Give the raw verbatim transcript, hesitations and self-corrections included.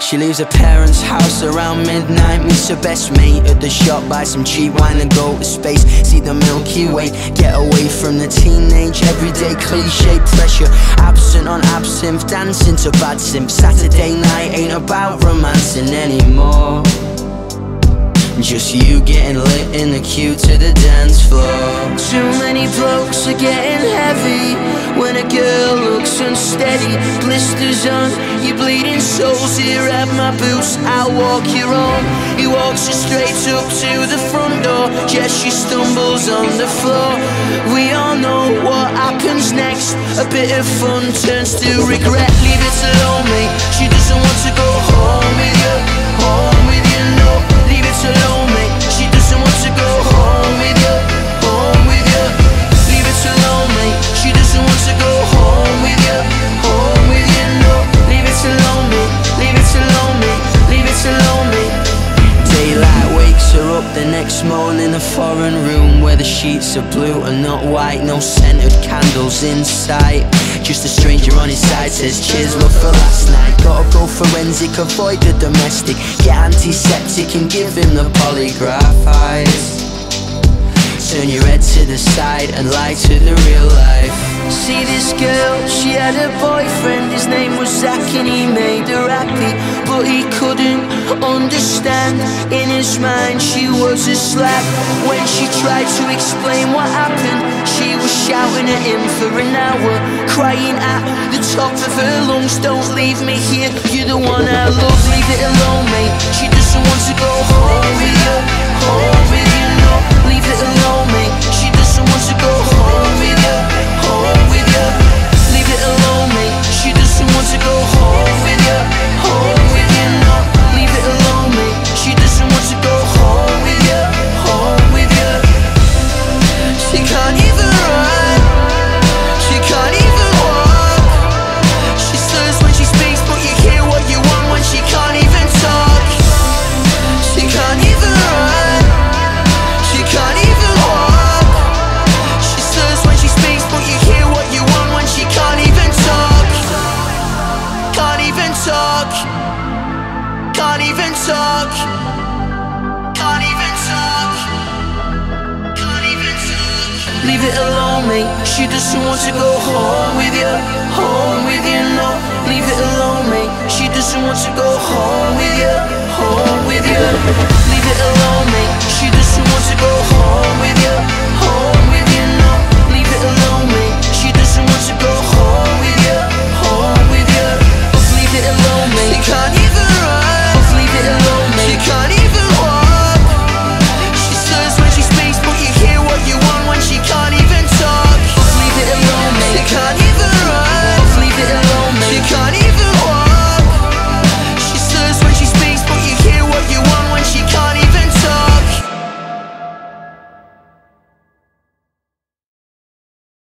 She leaves her parents' house around midnight, meets her best mate at the shop, buy some cheap wine and go to space. See the Milky Way, get away from the teenage everyday cliche pressure. Absent on absinthe, dancing to bad simp. Saturday night ain't about romancing anymore. Just you getting lit in the queue to the dance floor. Too many blokes are getting heavy when a girl looks unsteady. Blisters on your bleeding soles here at my boots. I'll walk you home. He walks you straight up to the front door. Yes, she stumbles on the floor. We all know what happens next. A bit of fun turns to regret. Leave it alone, mate. She doesn't want to go home with you. Home with you, no. Leave it alone, mate. She doesn't want to go home with you. Home with you. Leave it alone, mate. She doesn't want to go home with you. Home with you, no. Leave it alone, mate. Leave it alone, mate. Leave it alone, mate. Daylight wakes her up the next morning. A foreign room where the sheets are blue and not white. No scented candles in sight. Just a stranger on his side says cheers, love, for last night. Gotta go forensic, avoid the domestic. Get antiseptic and give him the polygraph eyes. Turn your head to the side and lie to the real life. See this girl, she had a boyfriend. His name was Zach and he made her happy, but he couldn't understand. In his mind she was a slag. When she tried to explain what happened, she was shouting at him for an hour, crying at the top of her lungs. Don't leave me here, you're the one I love. Leave it alone, mate. She doesn't want to go home with you. Home with you, no. Leave it alone, mate. She doesn't want to go home with you. Home with you. Leave it alone, mate. She doesn't want to go home with you. Home with you, no. Leave it alone, mate. She doesn't want to go home with you. Home with you. She can't even run. She can't even walk. She slurs when she speaks, but you hear what you want when she can't even talk. She can't even run. She can't even walk. She slurs when she speaks, but you hear what you want when she can't even talk. Can't even talk. Can't even talk. Can't even talk. Can't even talk. Leave it alone, mate. She doesn't want to go home with you. Home with you, no. Leave it alone, mate. She doesn't want to go home with you. Home with you. Leave it alone, mate. She doesn't want